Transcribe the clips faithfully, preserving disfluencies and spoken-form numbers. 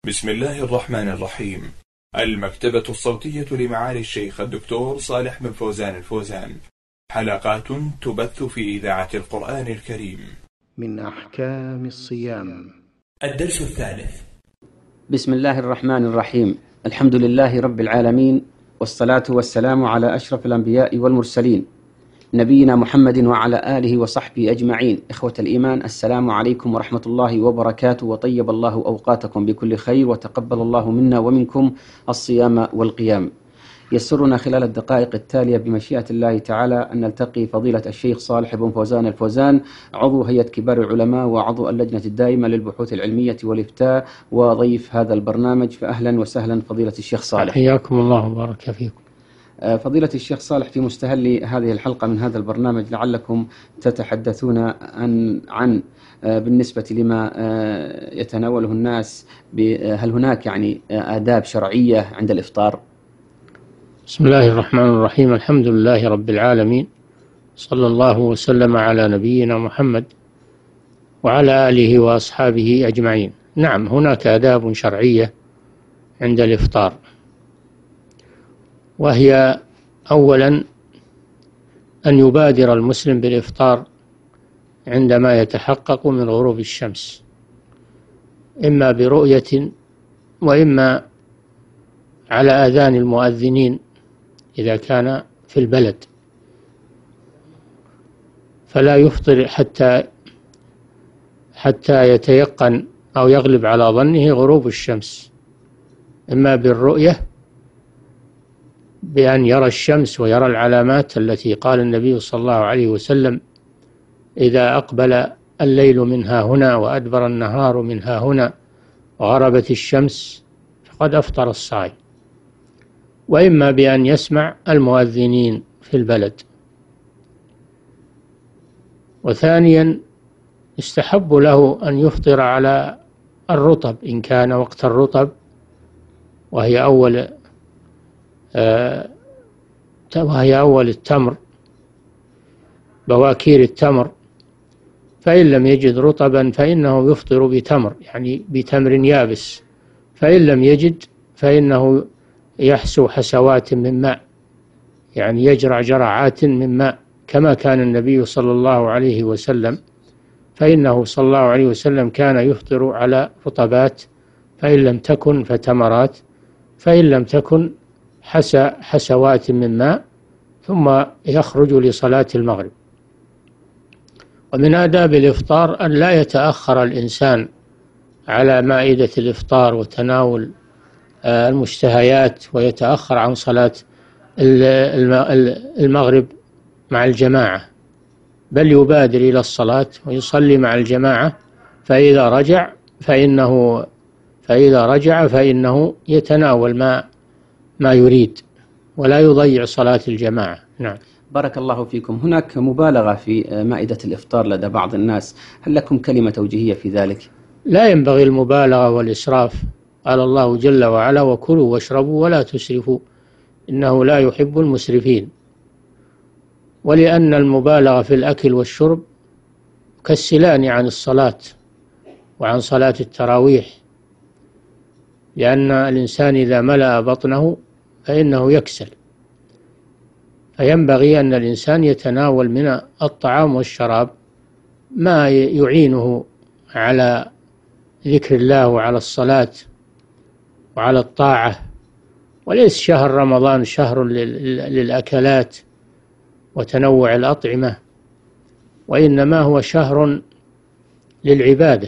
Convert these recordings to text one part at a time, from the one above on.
بسم الله الرحمن الرحيم. المكتبة الصوتية لمعالي الشيخ الدكتور صالح بن فوزان الفوزان، حلقات تبث في إذاعة القرآن الكريم. من أحكام الصيام. الدرس الثالث. بسم الله الرحمن الرحيم. الحمد لله رب العالمين، والصلاة والسلام على أشرف الأنبياء والمرسلين، نبينا محمد وعلى آله وصحبه أجمعين. إخوة الإيمان، السلام عليكم ورحمة الله وبركاته، وطيب الله أوقاتكم بكل خير، وتقبل الله منا ومنكم الصيام والقيام. يسرنا خلال الدقائق التالية بمشيئة الله تعالى أن نلتقي فضيلة الشيخ صالح بن فوزان الفوزان، عضو هيئة كبار العلماء وعضو اللجنة الدائمة للبحوث العلمية والإفتاء وضيف هذا البرنامج. فأهلا وسهلا فضيلة الشيخ صالح. حياكم الله وبارك فيكم. فضيلة الشيخ صالح، في مستهل هذه الحلقة من هذا البرنامج لعلكم تتحدثون عن, عن بالنسبة لما يتناوله الناس، هل هناك يعني آداب شرعية عند الإفطار؟ بسم الله الرحمن الرحيم. الحمد لله رب العالمين، صلى الله وسلم على نبينا محمد وعلى آله وأصحابه أجمعين. نعم، هناك آداب شرعية عند الإفطار، وهي أولا أن يبادر المسلم بالإفطار عندما يتحقق من غروب الشمس، إما برؤية وإما على آذان المؤذنين إذا كان في البلد، فلا يفطر حتى حتى يتيقن أو يغلب على ظنه غروب الشمس، إما بالرؤية بأن يرى الشمس ويرى العلامات التي قال النبي صلى الله عليه وسلم: إذا أقبل الليل من ها هنا وأدبر النهار من ها هنا وغربت الشمس فقد أفطر الصائم. وإما بأن يسمع المؤذنين في البلد. وثانيا، يستحب له أن يفطر على الرطب إن كان وقت الرطب، وهي أول آه وهي أول التمر، بواكير التمر. فإن لم يجد رطبا فإنه يفطر بتمر، يعني بتمر يابس. فإن لم يجد فإنه يحسو حسوات من ماء، يعني يجرع جرعات من ماء كما كان النبي صلى الله عليه وسلم، فإنه صلى الله عليه وسلم كان يفطر على رطبات، فإن لم تكن فتمرات، فإن لم تكن حسى حسوات من ماء، ثم يخرج لصلاة المغرب. ومن آداب الإفطار أن لا يتأخر الإنسان على مائدة الإفطار وتناول المشتهيات ويتأخر عن صلاة المغرب مع الجماعة، بل يبادر إلى الصلاة ويصلي مع الجماعة. فإذا رجع فإنه فإذا رجع فإنه يتناول ما ما يريد ولا يضيع صلاة الجماعة. نعم. بارك الله فيكم. هناك مبالغة في مائدة الإفطار لدى بعض الناس، هل لكم كلمة توجيهية في ذلك؟ لا ينبغي المبالغة والإسراف. قال الله جل وعلا: وكلوا واشربوا ولا تسرفوا إنه لا يحب المسرفين. ولأن المبالغة في الأكل والشرب كالسلان عن الصلاة وعن صلاة التراويح، لأن الإنسان إذا ملأ بطنه فإنه يكسل، فينبغي أن الإنسان يتناول من الطعام والشراب ما يعينه على ذكر الله وعلى الصلاة وعلى الطاعة. وليس شهر رمضان شهر للأكلات وتنوع الأطعمة، وإنما هو شهر للعبادة.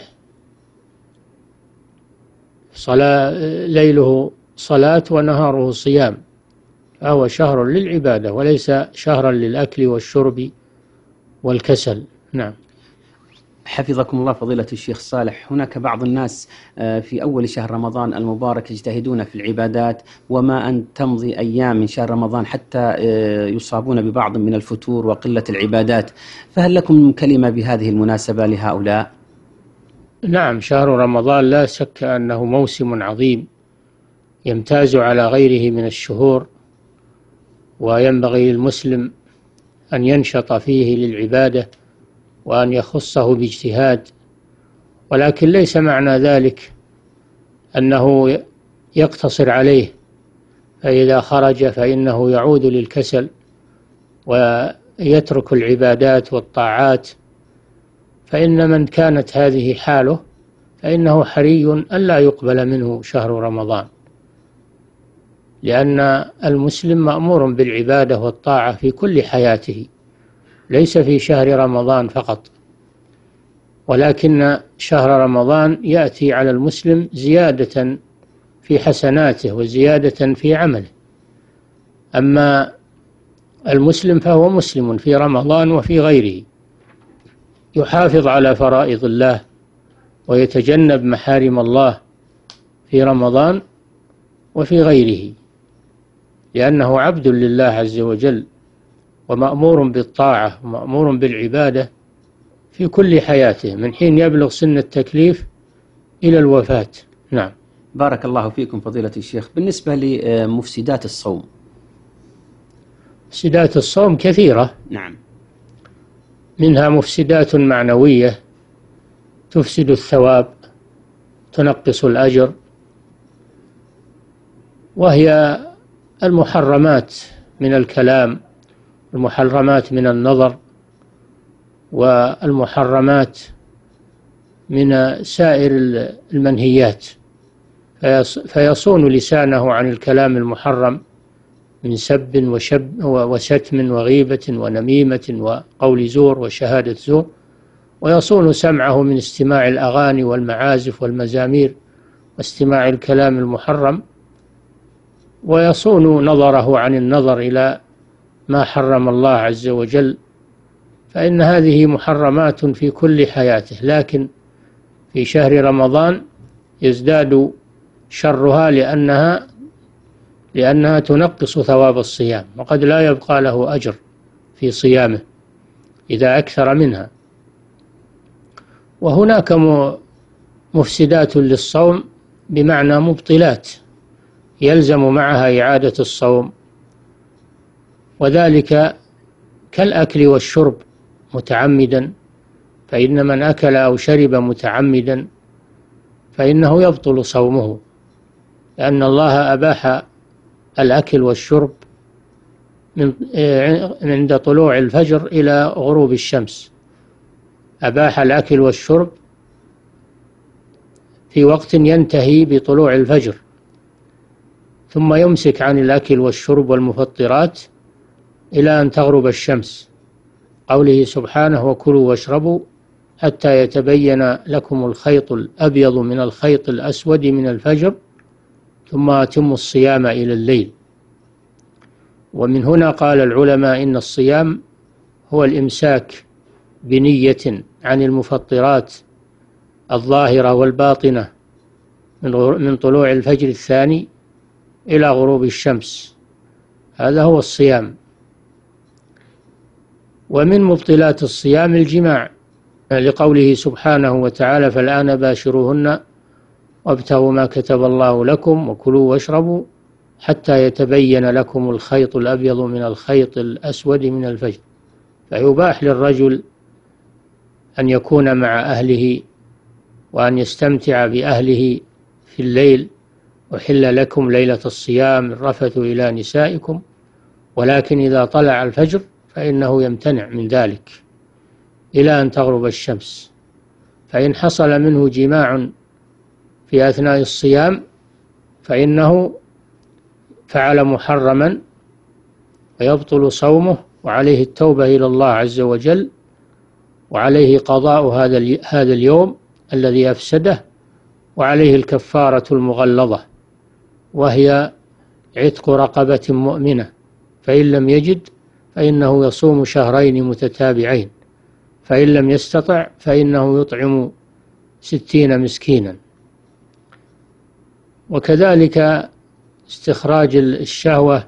صلاة ليله صلاة ونهاره صيام، فهو شهر للعبادة وليس شهرا للأكل والشرب والكسل. نعم. حفظكم الله فضيلة الشيخ صالح، هناك بعض الناس في أول شهر رمضان المبارك يجتهدون في العبادات، وما أن تمضي أيام من شهر رمضان حتى يصابون ببعض من الفتور وقلة العبادات، فهل لكم كلمة بهذه المناسبة لهؤلاء؟ نعم، شهر رمضان لا شك أنه موسم عظيم يمتاز على غيره من الشهور، وينبغي للمسلم أن ينشط فيه للعبادة وأن يخصه باجتهاد. ولكن ليس معنى ذلك أنه يقتصر عليه، فإذا خرج فإنه يعود للكسل ويترك العبادات والطاعات. فإن من كانت هذه حاله فإنه حري ألا يقبل منه شهر رمضان، لأن المسلم مأمور بالعبادة والطاعة في كل حياته، ليس في شهر رمضان فقط، ولكن شهر رمضان يأتي على المسلم زيادة في حسناته وزيادة في عمله. أما المسلم فهو مسلم في رمضان وفي غيره، يحافظ على فرائض الله ويتجنب محارم الله في رمضان وفي غيره، لأنه عبد لله عز وجل ومأمور بالطاعة ومأمور بالعبادة في كل حياته من حين يبلغ سن التكليف إلى الوفاة. نعم. بارك الله فيكم فضيلة الشيخ. بالنسبة لمفسدات الصوم. مفسدات الصوم كثيرة. نعم. منها مفسدات معنوية تفسد الثواب، تنقص الأجر، وهي المحرمات من الكلام، المحرمات من النظر، والمحرمات من سائر المنهيات، فيصون لسانه عن الكلام المحرم من سب وشب وشتم وغيبة ونميمة وقول زور وشهادة زور، ويصون سمعه من استماع الأغاني والمعازف والمزامير واستماع الكلام المحرم، ويصون نظره عن النظر إلى ما حرم الله عز وجل. فإن هذه محرمات في كل حياته، لكن في شهر رمضان يزداد شرها لأنها لأنها تنقص ثواب الصيام، وقد لا يبقى له أجر في صيامه إذا أكثر منها. وهناك مفسدات للصوم بمعنى مبطلات يلزم معها إعادة الصوم، وذلك كالأكل والشرب متعمدا، فإن من أكل أو شرب متعمدا فإنه يبطل صومه، لأن الله أباح الأكل والشرب من عند طلوع الفجر إلى غروب الشمس، أباح الأكل والشرب في وقت ينتهي بطلوع الفجر، ثم يمسك عن الأكل والشرب والمفطرات إلى أن تغرب الشمس، قوله سبحانه: وكلوا واشربوا حتى يتبين لكم الخيط الأبيض من الخيط الأسود من الفجر ثم أتموا الصيام إلى الليل. ومن هنا قال العلماء إن الصيام هو الإمساك بنية عن المفطرات الظاهرة والباطنة من طلوع الفجر الثاني إلى غروب الشمس، هذا هو الصيام. ومن مبطلات الصيام الجماع، لقوله سبحانه وتعالى: فالآن باشروهن وابتغوا ما كتب الله لكم وكلوا واشربوا حتى يتبين لكم الخيط الأبيض من الخيط الأسود من الفجر. فيباح للرجل أن يكون مع أهله وأن يستمتع بأهله في الليل، وحل لكم ليلة الصيام الرفث إلى نسائكم، ولكن إذا طلع الفجر فإنه يمتنع من ذلك إلى أن تغرب الشمس. فإن حصل منه جماع في أثناء الصيام فإنه فعل محرما ويبطل صومه، وعليه التوبة إلى الله عز وجل، وعليه قضاء هذا هذا اليوم الذي أفسده، وعليه الكفارة المغلظة وهي عتق رقبة مؤمنة، فإن لم يجد فإنه يصوم شهرين متتابعين، فإن لم يستطع فإنه يطعم ستين مسكينا. وكذلك استخراج الشهوة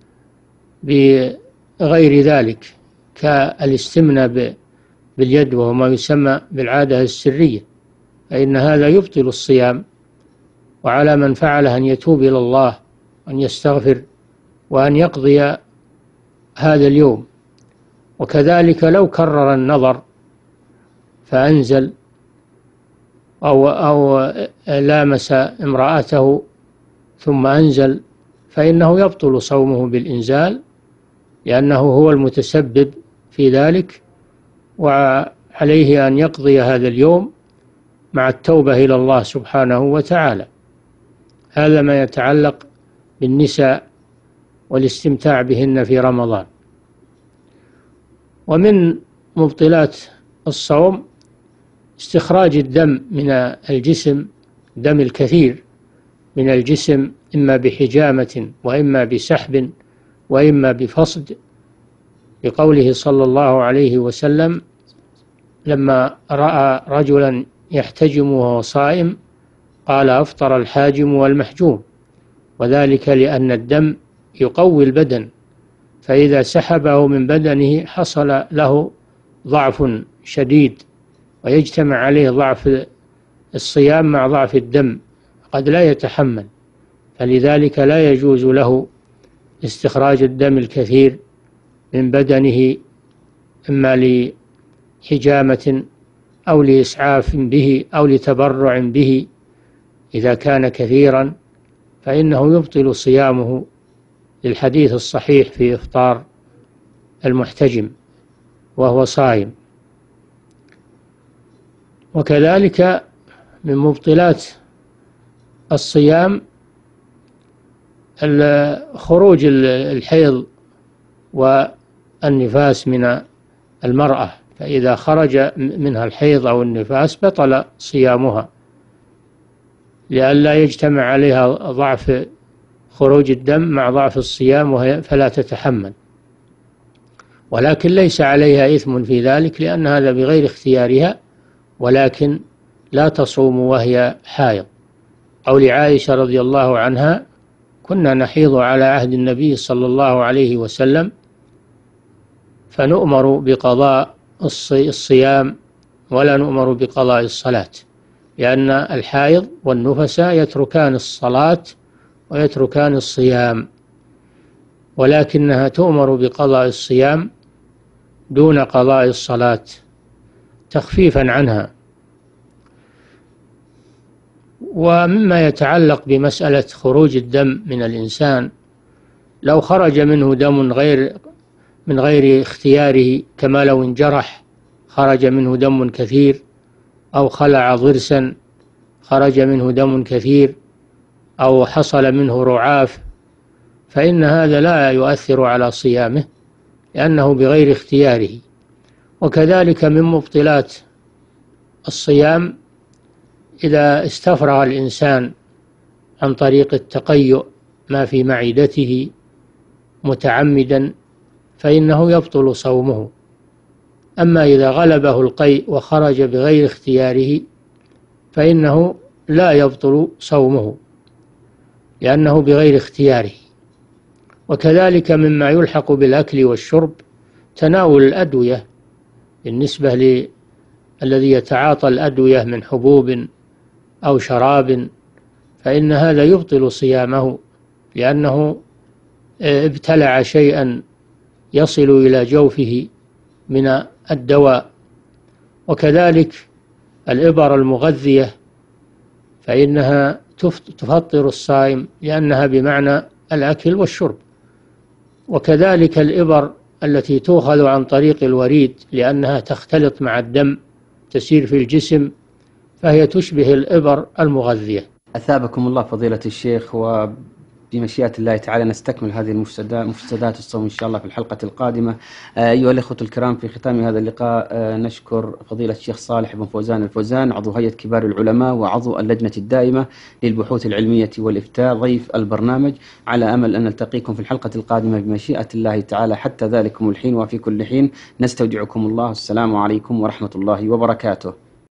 بغير ذلك كالاستمناء باليد وهو ما يسمى بالعادة السرية، فإن هذا يبطل الصيام، وعلى من فعله أن يتوب إلى الله وأن يستغفر وأن يقضي هذا اليوم. وكذلك لو كرر النظر فأنزل أو, أو لامس امرأته ثم أنزل فإنه يبطل صومه بالإنزال، لأنه هو المتسبب في ذلك، وعليه أن يقضي هذا اليوم مع التوبة إلى الله سبحانه وتعالى. هذا ما يتعلق بالنساء والاستمتاع بهن في رمضان. ومن مبطلات الصوم استخراج الدم من الجسم، دم الكثير من الجسم، إما بحجامة وإما بسحب وإما بفصد، لقوله صلى الله عليه وسلم لما رأى رجلا يحتجم وهو صائم قال أفطر الحاجم والمحجوم، وذلك لأن الدم يقوي البدن، فإذا سحبه من بدنه حصل له ضعف شديد، ويجتمع عليه ضعف الصيام مع ضعف الدم، قد لا يتحمل، فلذلك لا يجوز له استخراج الدم الكثير من بدنه، إما لحجامة أو لإسعاف به أو لتبرع به. إذا كان كثيرا فإنه يبطل صيامه، للحديث الصحيح في إفطار المحتجم وهو صائم. وكذلك من مبطلات الصيام خروج الحيض والنفاس من المرأة، فإذا خرج منها الحيض أو النفاس بطل صيامها، لئلا يجتمع عليها ضعف خروج الدم مع ضعف الصيام وهي فلا تتحمل. ولكن ليس عليها إثم في ذلك، لأن هذا بغير اختيارها، ولكن لا تصوم وهي حائض. قول عائشة رضي الله عنها كنا نحيض على عهد النبي صلى الله عليه وسلم فنؤمر بقضاء الصيام ولا نؤمر بقضاء الصلاة، لأن الحائض والنفساء يتركان الصلاة ويتركان الصيام، ولكنها تؤمر بقضاء الصيام دون قضاء الصلاة تخفيفا عنها. ومما يتعلق بمسألة خروج الدم من الإنسان، لو خرج منه دم غير من غير اختياره، كما لو انجرح خرج منه دم كثير، أو خلع ضرسا خرج منه دم كثير، أو حصل منه رعاف، فإن هذا لا يؤثر على صيامه، لأنه بغير اختياره. وكذلك من مبطلات الصيام إذا استفرغ الإنسان عن طريق التقيؤ ما في معدته متعمدا فإنه يبطل صومه. أما إذا غلبه القيء وخرج بغير اختياره فإنه لا يبطل صومه، لأنه بغير اختياره. وكذلك مما يلحق بالأكل والشرب تناول الأدوية، بالنسبة للذي يتعاطى الأدوية من حبوب أو شراب، فإن هذا يبطل صيامه، لأنه ابتلع شيئا يصل إلى جوفه من الدواء. وكذلك الإبر المغذية فإنها تفطر الصائم، لأنها بمعنى الأكل والشرب. وكذلك الإبر التي تؤخذ عن طريق الوريد، لأنها تختلط مع الدم تسير في الجسم، فهي تشبه الإبر المغذية. أثابكم الله فضيلة الشيخ، وبمشيئة الله تعالى نستكمل هذه المفسدات مفسدات الصوم إن شاء الله في الحلقة القادمة. أيها الأخوة الكرام، في ختام هذا اللقاء نشكر فضيلة الشيخ صالح بن فوزان الفوزان، عضو هيئة كبار العلماء وعضو اللجنة الدائمة للبحوث العلمية والإفتاء، ضيف البرنامج، على أمل أن نلتقيكم في الحلقة القادمة بمشيئة الله تعالى. حتى ذلكم الحين وفي كل حين نستودعكم الله. السلام عليكم ورحمة الله وبركاته.